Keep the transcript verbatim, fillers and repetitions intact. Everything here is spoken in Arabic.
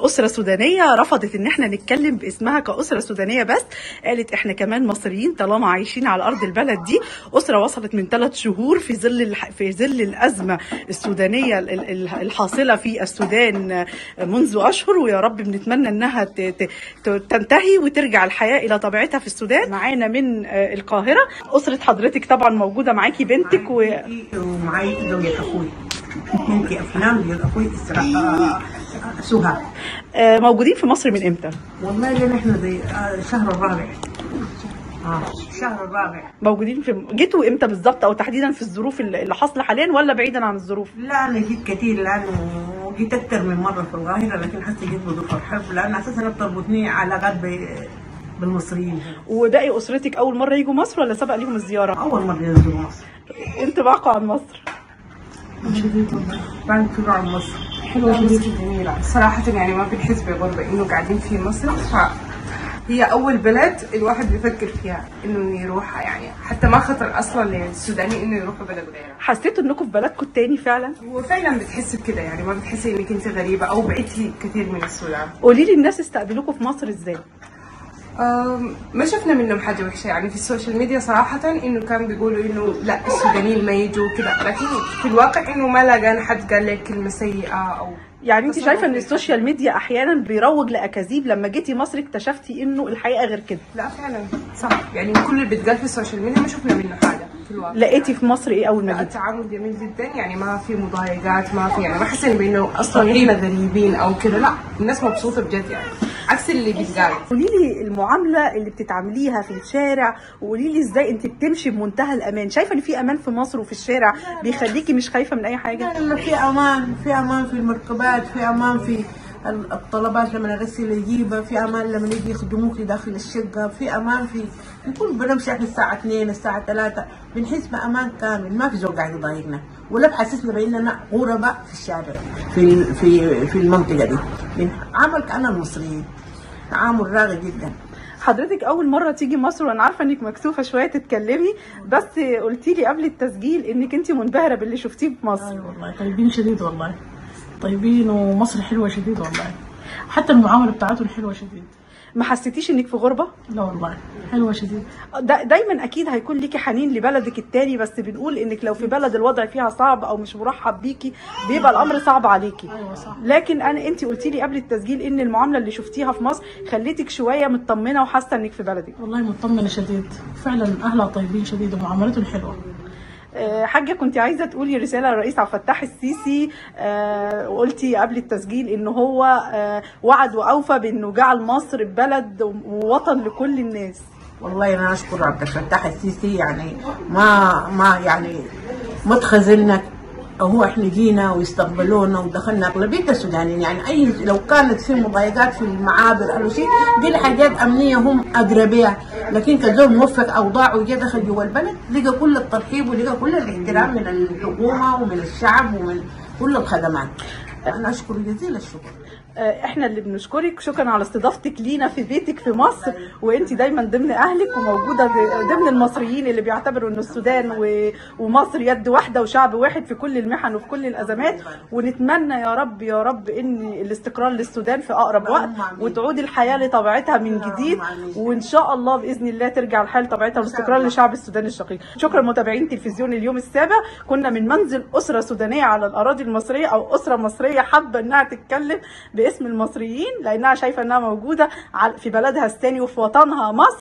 أسرة سودانية رفضت إن احنا نتكلم باسمها كأسرة سودانية، بس قالت احنا كمان مصريين طالما عايشين على أرض البلد دي. أسرة وصلت من ثلاث شهور في ظل الح... في ظل الأزمة السودانية الحاصلة في السودان منذ أشهر، ويا رب بنتمنى إنها ت... ت... تنتهي وترجع الحياة إلى طبيعتها في السودان. معانا من القاهرة أسرة حضرتك طبعا موجودة، معاكي بنتك و... ومعايا زوجة أخوي بنتي أفلام زوجة أخوي إسراء سهى. موجودين في مصر من امتى؟ والله لنا احنا زي الشهر الرابع. اه الشهر الرابع. موجودين في جيتوا امتى بالظبط، او تحديدا في الظروف اللي حاصله حاليا ولا بعيدا عن الظروف؟ لا انا جيت كثير، لانه جيت اكثر من مره في القاهره، لكن حتى جيت بظروف الحرب، لان اساسا بتربطني علاقات بالمصريين. وباقي اسرتك اول مره يجوا مصر ولا سبق ليهم الزياره؟ اول مره ينزلوا مصر. انطباعكم عن مصر؟ شديد والله. بعد كده عن مصر حلوة جدا جميلة صراحة، يعني ما بنحس بغربة إنه قاعدين في مصر، فهي أول بلد الواحد بيفكر فيها إنه يروحها، يعني حتى ما خطر أصلا للسوداني إنه يروحوا بلد غيرها. حسيتوا إنكم في بلدكم التاني فعلا؟ وفعلا بتحسي بكده، يعني ما بتحسي إنك أنت غريبة أو بعدتي كثير من السودان. قولي لي الناس استقبلوكم في مصر إزاي؟ ما شفنا منهم حاجة وحشة، يعني في السوشيال ميديا صراحة إنه كان بيقولوا إنه لا السودانيين ما يجوا كده، لكن في الواقع إنه ما لقينا حد قال لك كلمة سيئة أو يعني انت شايفه ان السوشيال ميديا احيانا بيروج لاكاذيب، لما جيتي مصر اكتشفتي انه الحقيقه غير كده؟ لا فعلا صح، يعني كل اللي بيتقال في السوشيال ميديا ما شفنا منه حاجه في الواقع. لقيتي في مصر ايه اول ما جيتي؟ التعامل جميل جدا، يعني ما في مضايقات، ما في يعني ما حسينا بانه اصلا احنا غريبين او كده، لا الناس مبسوطه بجد، يعني عكس اللي بيتقال. قولي لي المعامله اللي بتتعامليها في الشارع، وقولي لي ازاي انت بتمشي بمنتهى الامان. شايفه ان في امان في مصر وفي الشارع بيخليكي مش خايفه من اي حاجه؟ لا في امان، في امان في المركبات، في امان في الطلبات لما نغسل الجيبه، في امان لما يجي يخدموك داخل الشقه، في امان في نكون بنمشي احنا الساعه اثنين الساعه ثلاثة بنحس بامان كامل، ما في زول قاعد يضايقنا ولا بحسسنا باننا غرباء في الشارع في في في المنطقه دي. بنعامل كأننا المصريين، تعامل راقي جدا. حضرتك اول مره تيجي مصر، وانا عارفه انك مكسوفه شويه تتكلمي، بس قلتي لي قبل التسجيل انك انت منبهره باللي شفتيه في مصر. ايوه والله طيبين شديد، والله طيبين، ومصر حلوه شديد والله، حتى المعامله بتاعتهم حلوه شديد. ما حسيتيش انك في غربه؟ لا والله حلوه شديد. دا دايما اكيد هيكون ليكي حنين لبلدك التاني، بس بنقول انك لو في بلد الوضع فيها صعب او مش مرحب بيكي بيبقى الامر صعب عليكي. ايوه صح. لكن انا انت قلتي لي قبل التسجيل ان المعامله اللي شفتيها في مصر خليتك شويه مطمنه وحاسه انك في بلدك. والله مطمنه شديد فعلا، اهلها طيبين شديد ومعاملتهم حلوه. حاجة كنت عايزة تقولي رسالة للرئيس عبد الفتاح السيسي، وقلتي قبل التسجيل ان هو وعد واوفى بانه جعل مصر بلد ووطن لكل الناس. والله انا اشكر عبد الفتاح السيسي، يعني ما ما يعني ما تخذلنا، هو احنا جينا ويستقبلونا ودخلنا اغلبيه السودانيين، يعني اي لو كانت في مضايقات في المعابر او شيء دي الحاجات امنيه هم اقربيها، لكن كزول موفق اوضاعه وجا دخل جوا البلد لقى كل الترحيب ولقى كل الاحترام من الحكومه ومن الشعب ومن كل الخدمات. انا اشكر جزيل الشكر. احنا اللي بنشكرك، شكرا على استضافتك لينا في بيتك في مصر، وانت دايما ضمن اهلك وموجوده ضمن المصريين اللي بيعتبروا ان السودان ومصر يد واحده وشعب واحد في كل المحن وفي كل الازمات. ونتمنى يا رب يا رب ان الاستقرار للسودان في اقرب وقت، وتعود الحياه لطبيعتها من جديد، وان شاء الله باذن الله ترجع الحياه لطبيعتها والاستقرار لشعب السودان الشقيق. شكرا متابعين تلفزيون اليوم السابع، كنا من منزل اسره سودانيه على الاراضي المصريه، او اسره مصريه حابه انها تتكلم باسم المصريين لانها شايفه انها موجوده في بلدها الثاني وفي وطنها مصر.